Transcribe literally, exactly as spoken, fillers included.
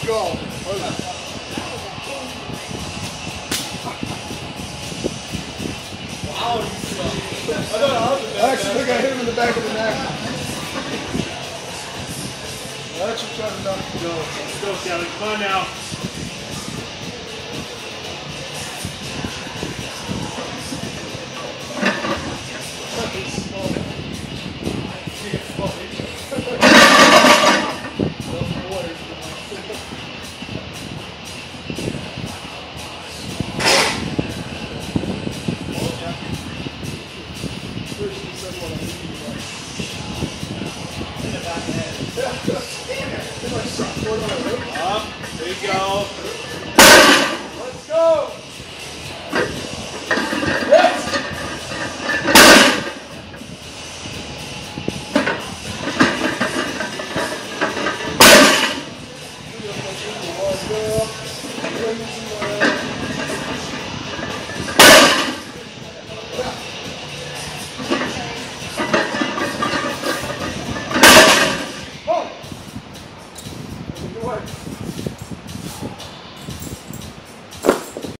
go. Wow, you suck. I don't know. I actually think I hit him in the back of the neck. I actually tried to knock him. Go. Let's go, Kelly. Come on now. Up. There you go. Let's go. Yes. Let's go.